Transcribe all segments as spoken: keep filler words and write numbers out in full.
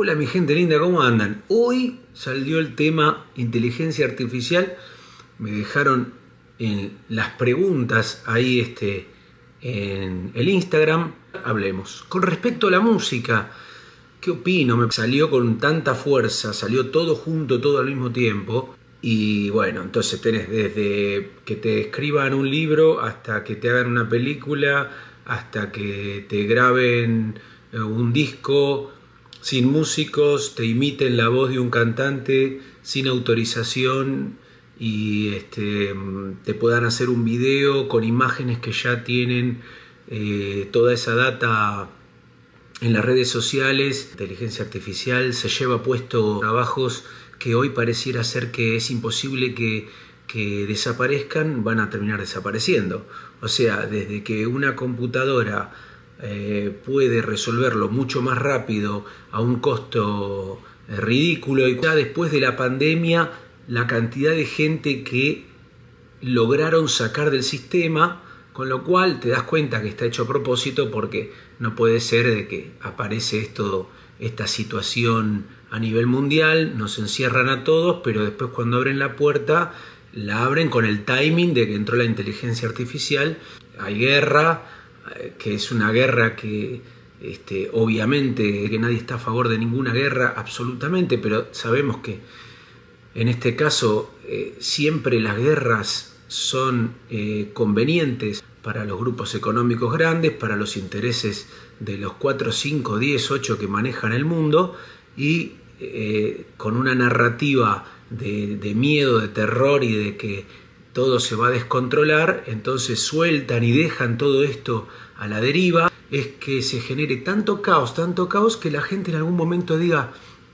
Hola mi gente linda, ¿cómo andan? Hoy salió el tema inteligencia artificial. Me dejaron en las preguntas ahí este, en el Instagram. Hablemos. Con respecto a la música, ¿qué opino? Me salió con tanta fuerza, salió todo junto, todo al mismo tiempo. Y bueno, entonces tenés desde que te escriban un libro hasta que te hagan una película, hasta que te graben un disco sin músicos, te imiten la voz de un cantante sin autorización y este, te puedan hacer un video con imágenes que ya tienen eh, toda esa data en las redes sociales. La inteligencia artificial se lleva puesto trabajos que hoy pareciera ser que es imposible que, que desaparezcan, van a terminar desapareciendo. O sea, desde que una computadora eh, puede resolverlo mucho más rápido a un costo eh, ridículo, y ya después de la pandemia la cantidad de gente que lograron sacar del sistema, con lo cual te das cuenta que está hecho a propósito, porque no puede ser de que aparece esto, esta situación a nivel mundial, nos encierran a todos, pero después cuando abren la puerta, la abren con el timing de que entró la inteligencia artificial. Hay guerra, que es una guerra que este, obviamente que nadie está a favor de ninguna guerra, absolutamente, pero sabemos que en este caso eh, siempre las guerras son eh, convenientes para los grupos económicos grandes, para los intereses de los cuatro, cinco, diez, ocho que manejan el mundo, y eh, con una narrativa de, de miedo, de terror y de que todo se va a descontrolar, entonces sueltan y dejan todo esto a la deriva. Es que se genere tanto caos, tanto caos que la gente en algún momento diga,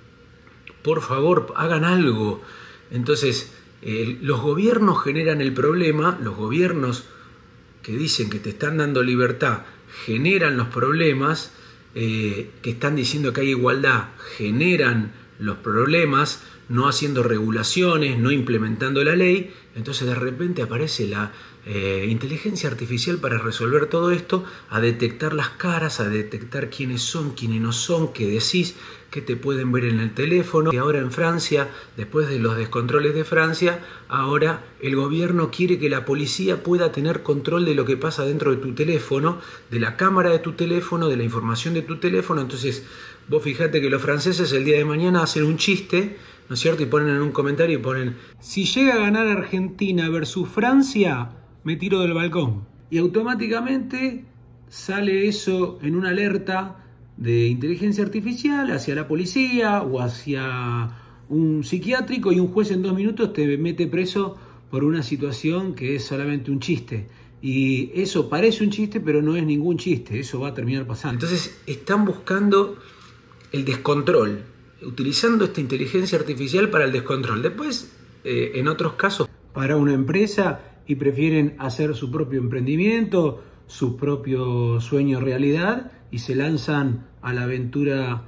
por favor, hagan algo. Entonces, eh, los gobiernos generan el problema, los gobiernos que dicen que te están dando libertad generan los problemas, eh, que están diciendo que hay igualdad generan los problemas, no haciendo regulaciones, no implementando la ley. Entonces de repente aparece la eh, inteligencia artificial para resolver todo esto, a detectar las caras, a detectar quiénes son, quiénes no son, qué decís, qué te pueden ver en el teléfono. Y ahora en Francia, después de los descontroles de Francia, ahora el gobierno quiere que la policía pueda tener control de lo que pasa dentro de tu teléfono, de la cámara de tu teléfono, de la información de tu teléfono. Entonces vos fijate que los franceses el día de mañana hacen un chiste, ¿no es cierto? Y ponen en un comentario y ponen: si llega a ganar Argentina versus Francia, me tiro del balcón. Y automáticamente sale eso en una alerta de inteligencia artificial hacia la policía o hacia un psiquiátrico, y un juez en dos minutos te mete preso por una situación que es solamente un chiste. Y eso parece un chiste, pero no es ningún chiste, eso va a terminar pasando. Entonces están buscando el descontrol, utilizando esta inteligencia artificial para el descontrol. Después, eh, en otros casos, para una empresa, y prefieren hacer su propio emprendimiento, su propio sueño realidad, y se lanzan a la aventura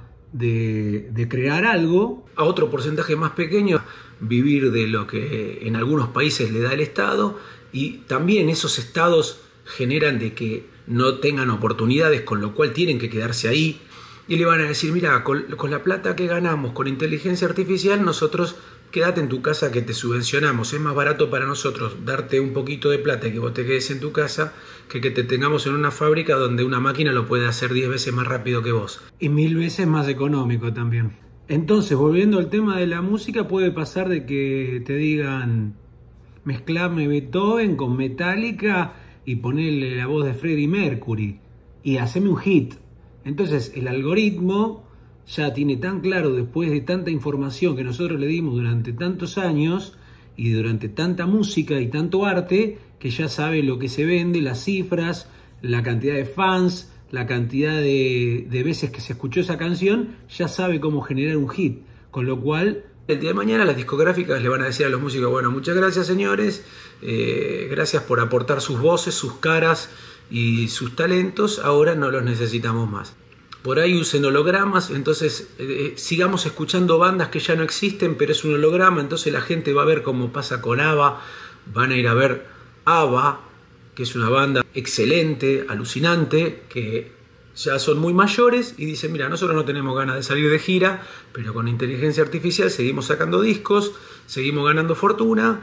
de, de crear algo. A otro porcentaje más pequeño, vivir de lo que en algunos países le da el Estado, y también esos estados generan de que no tengan oportunidades, con lo cual tienen que quedarse ahí. Y le van a decir: mira, con, con la plata que ganamos con inteligencia artificial, nosotros quédate en tu casa que te subvencionamos. Es más barato para nosotros darte un poquito de plata y que vos te quedes en tu casa, que que te tengamos en una fábrica donde una máquina lo puede hacer diez veces más rápido que vos. Y mil veces más económico también. Entonces, volviendo al tema de la música, puede pasar de que te digan: mezclame Beethoven con Metallica y ponerle la voz de Freddie Mercury y haceme un hit. Entonces el algoritmo ya tiene tan claro, después de tanta información que nosotros le dimos durante tantos años y durante tanta música y tanto arte, que ya sabe lo que se vende, las cifras, la cantidad de fans, la cantidad de, de veces que se escuchó esa canción, ya sabe cómo generar un hit. Con lo cual, el día de mañana las discográficas le van a decir a los músicos: bueno, muchas gracias señores, eh, gracias por aportar sus voces, sus caras y sus talentos, ahora no los necesitamos más. Por ahí usen hologramas, entonces eh, sigamos escuchando bandas que ya no existen, pero es un holograma. Entonces la gente va a ver cómo pasa con ABBA, van a ir a ver ABBA, que es una banda excelente, alucinante, que ya son muy mayores y dicen, mira, nosotros no tenemos ganas de salir de gira, pero con inteligencia artificial seguimos sacando discos, seguimos ganando fortuna,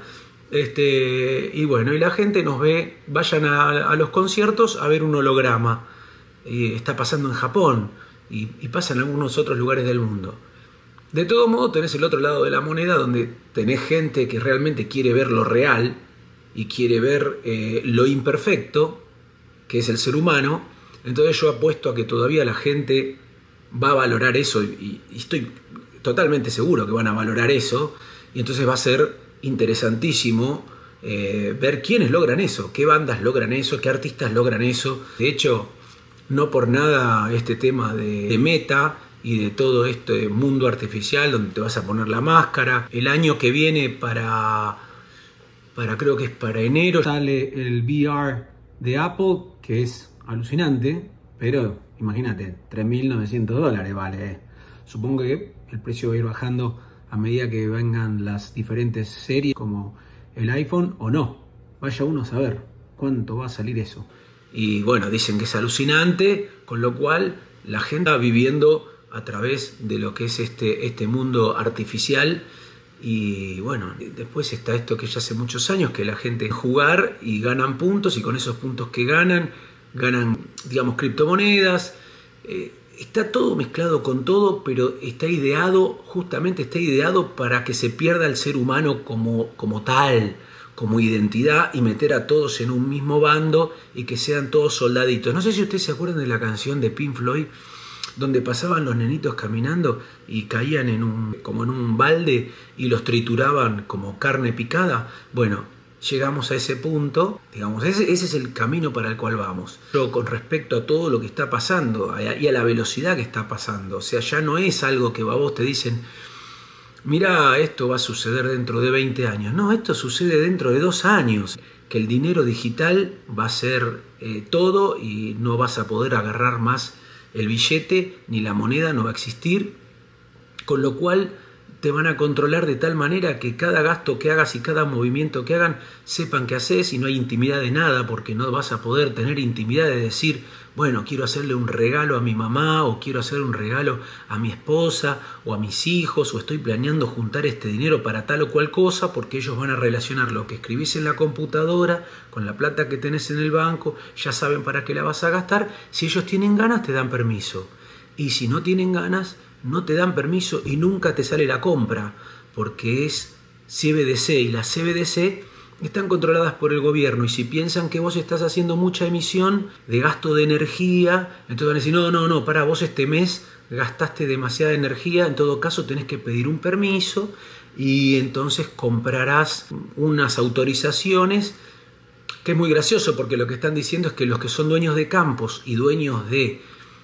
este, y bueno, y la gente nos ve, vayan a, a los conciertos a ver un holograma. Y está pasando en Japón y, y pasa en algunos otros lugares del mundo. De todo modo, tenés el otro lado de la moneda, donde tenés gente que realmente quiere ver lo real y quiere ver eh, lo imperfecto, que es el ser humano. Entonces yo apuesto a que todavía la gente va a valorar eso, y, y estoy totalmente seguro que van a valorar eso, y entonces va a ser interesantísimo eh, ver quiénes logran eso, qué bandas logran eso, qué artistas logran eso. De hecho, no por nada este tema de, de Meta y de todo este mundo artificial donde te vas a poner la máscara. El año que viene para, para creo que es para enero, sale el V R de Apple, que es alucinante, pero imagínate, tres mil novecientos dólares vale. Eh. Supongo que el precio va a ir bajando a medida que vengan las diferentes series como el iPhone o no. Vaya uno a saber cuánto va a salir eso. Y bueno, dicen que es alucinante, con lo cual la gente está viviendo a través de lo que es este, este mundo artificial. Y bueno, después está esto que ya hace muchos años, que la gente jugar y ganan puntos, y con esos puntos que ganan, ganan, digamos, criptomonedas. Eh, está todo mezclado con todo, pero está ideado, justamente está ideado para que se pierda el ser humano como, como tal, como identidad, y meter a todos en un mismo bando y que sean todos soldaditos. No sé si ustedes se acuerdan de la canción de Pink Floyd, donde pasaban los nenitos caminando y caían en un, como en un balde y los trituraban como carne picada. Bueno, llegamos a ese punto, digamos, ese, ese es el camino para el cual vamos. Pero con respecto a todo lo que está pasando y a la velocidad que está pasando, o sea, ya no es algo que a vos te dicen, mira, esto va a suceder dentro de veinte años. No, esto sucede dentro de dos años, que el dinero digital va a ser eh, todo, y no vas a poder agarrar más el billete, ni la moneda no va a existir, con lo cual te van a controlar de tal manera que cada gasto que hagas y cada movimiento que hagan sepan qué haces, y no hay intimidad de nada, porque no vas a poder tener intimidad de decir, bueno, quiero hacerle un regalo a mi mamá, o quiero hacer un regalo a mi esposa o a mis hijos, o estoy planeando juntar este dinero para tal o cual cosa, porque ellos van a relacionar lo que escribís en la computadora con la plata que tenés en el banco, ya saben para qué la vas a gastar. Si ellos tienen ganas, te dan permiso, y si no tienen ganas, no te dan permiso y nunca te sale la compra, porque es C B D C, y las C B D C están controladas por el gobierno, y si piensan que vos estás haciendo mucha emisión de gasto de energía, entonces van a decir, no, no, no, para vos este mes gastaste demasiada energía, en todo caso tenés que pedir un permiso, y entonces comprarás unas autorizaciones, que es muy gracioso, porque lo que están diciendo es que los que son dueños de campos y dueños de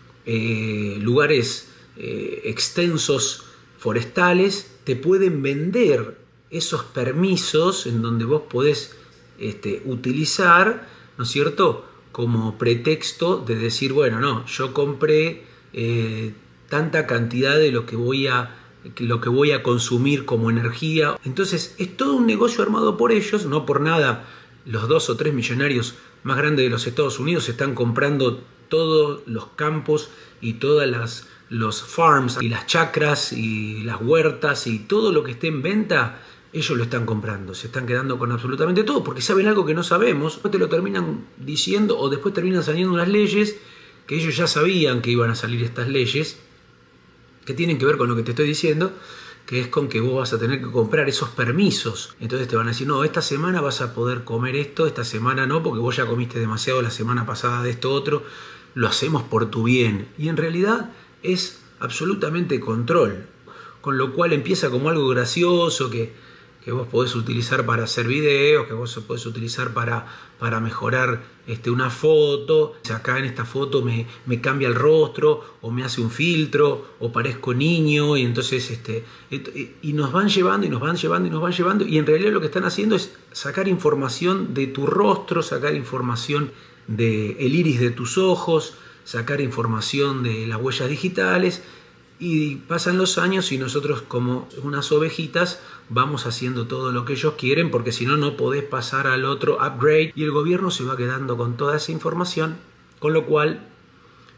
eh, lugares eh, extensos forestales, te pueden vender esos permisos en donde vos podés este, utilizar, ¿no es cierto?, como pretexto de decir, bueno, no, yo compré eh, tanta cantidad de lo que voy a lo que voy a consumir como energía. Entonces es todo un negocio armado por ellos. No por nada los dos o tres millonarios más grandes de los Estados Unidos están comprando todos los campos y todas las los farms y las chacras y las huertas y todo lo que esté en venta. Ellos lo están comprando, se están quedando con absolutamente todo, porque saben algo que no sabemos, no te lo terminan diciendo, o después terminan saliendo unas leyes que ellos ya sabían que iban a salir, estas leyes que tienen que ver con lo que te estoy diciendo, que es con que vos vas a tener que comprar esos permisos. Entonces te van a decir, no, esta semana vas a poder comer esto, esta semana no, porque vos ya comiste demasiado la semana pasada de esto otro, lo hacemos por tu bien. Y en realidad es absolutamente control, con lo cual empieza como algo gracioso que, que vos podés utilizar para hacer videos, que vos podés utilizar para, para mejorar este, una foto. Acá en esta foto me, me cambia el rostro, o me hace un filtro, o parezco niño, y entonces este, y nos van llevando y nos van llevando y nos van llevando, y en realidad lo que están haciendo es sacar información de tu rostro, sacar información del iris de tus ojos, sacar información de las huellas digitales, y pasan los años y nosotros, como unas ovejitas, vamos haciendo todo lo que ellos quieren, porque si no, no podés pasar al otro upgrade, y el gobierno se va quedando con toda esa información, con lo cual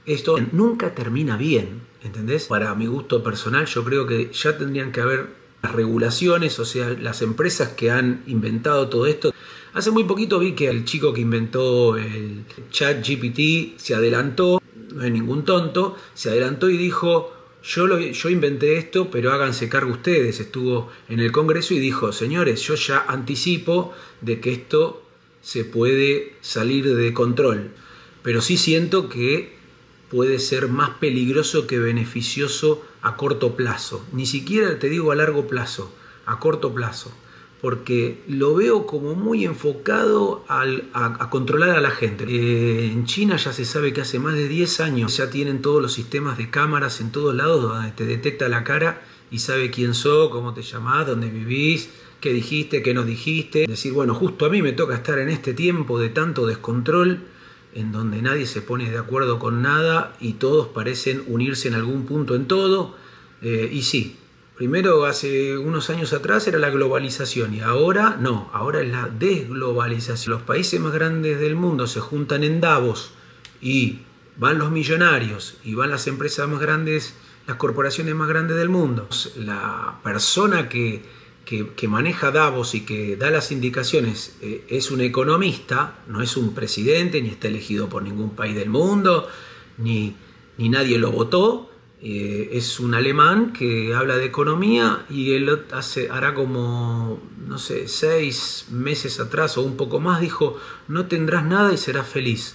esto nunca termina bien, ¿entendés? Para mi gusto personal, yo creo que ya tendrían que haber las regulaciones, o sea, las empresas que han inventado todo esto. Hace muy poquito vi que el chico que inventó el ChatGPT se adelantó, no es ningún tonto, se adelantó y dijo: Yo, lo, yo inventé esto, pero háganse cargo ustedes. Estuvo en el Congreso y dijo: señores, yo ya anticipo de que esto se puede salir de control, pero sí siento que puede ser más peligroso que beneficioso a corto plazo. Ni siquiera te digo a largo plazo, a corto plazo, porque lo veo como muy enfocado al, a, a controlar a la gente. Eh, en China ya se sabe que hace más de diez años ya tienen todos los sistemas de cámaras en todos lados donde te detecta la cara y sabe quién sos, cómo te llamás, dónde vivís, qué dijiste, qué no dijiste. Decir, bueno, justo a mí me toca estar en este tiempo de tanto descontrol en donde nadie se pone de acuerdo con nada y todos parecen unirse en algún punto en todo. Eh, y sí, primero, hace unos años atrás era la globalización y ahora no, ahora es la desglobalización. Los países más grandes del mundo se juntan en Davos y van los millonarios y van las empresas más grandes, las corporaciones más grandes del mundo. La persona que, que, que maneja Davos y que da las indicaciones eh, es un economista, no es un presidente, ni está elegido por ningún país del mundo, ni, ni nadie lo votó. Eh, es un alemán que habla de economía y él hace, hará como, no sé, seis meses atrás o un poco más dijo: no tendrás nada y serás feliz.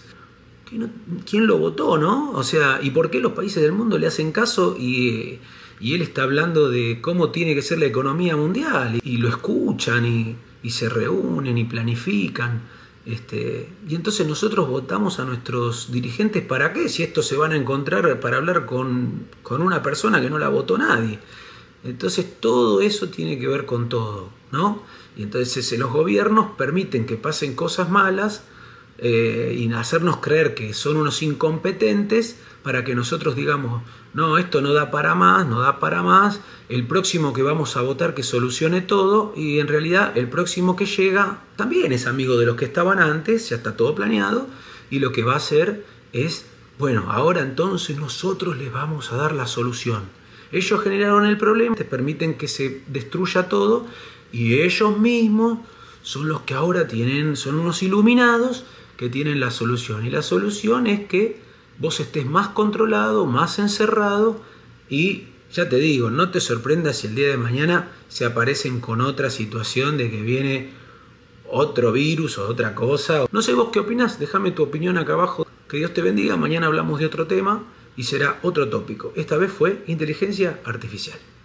¿Quién lo votó, no? O sea, ¿y por qué los países del mundo le hacen caso y, y él está hablando de cómo tiene que ser la economía mundial? Y, y lo escuchan y, y se reúnen y planifican. Este, y entonces nosotros votamos a nuestros dirigentes. ¿Para qué? Si estos se van a encontrar para hablar con, con una persona que no la votó nadie. Entonces todo eso tiene que ver con todo, ¿no? Y entonces los gobiernos permiten que pasen cosas malas eh, y hacernos creer que son unos incompetentes para que nosotros digamos: no, esto no da para más, no da para más, el próximo que vamos a votar que solucione todo, y en realidad el próximo que llega también es amigo de los que estaban antes, ya está todo planeado, y lo que va a hacer es: bueno, ahora entonces nosotros les vamos a dar la solución. Ellos generaron el problema, te permiten que se destruya todo, y ellos mismos son los que ahora tienen, son unos iluminados que tienen la solución, y la solución es que vos estés más controlado, más encerrado, y ya te digo, no te sorprendas si el día de mañana se aparecen con otra situación de que viene otro virus o otra cosa. No sé vos qué opinás, déjame tu opinión acá abajo. Que Dios te bendiga, mañana hablamos de otro tema y será otro tópico. Esta vez fue inteligencia artificial.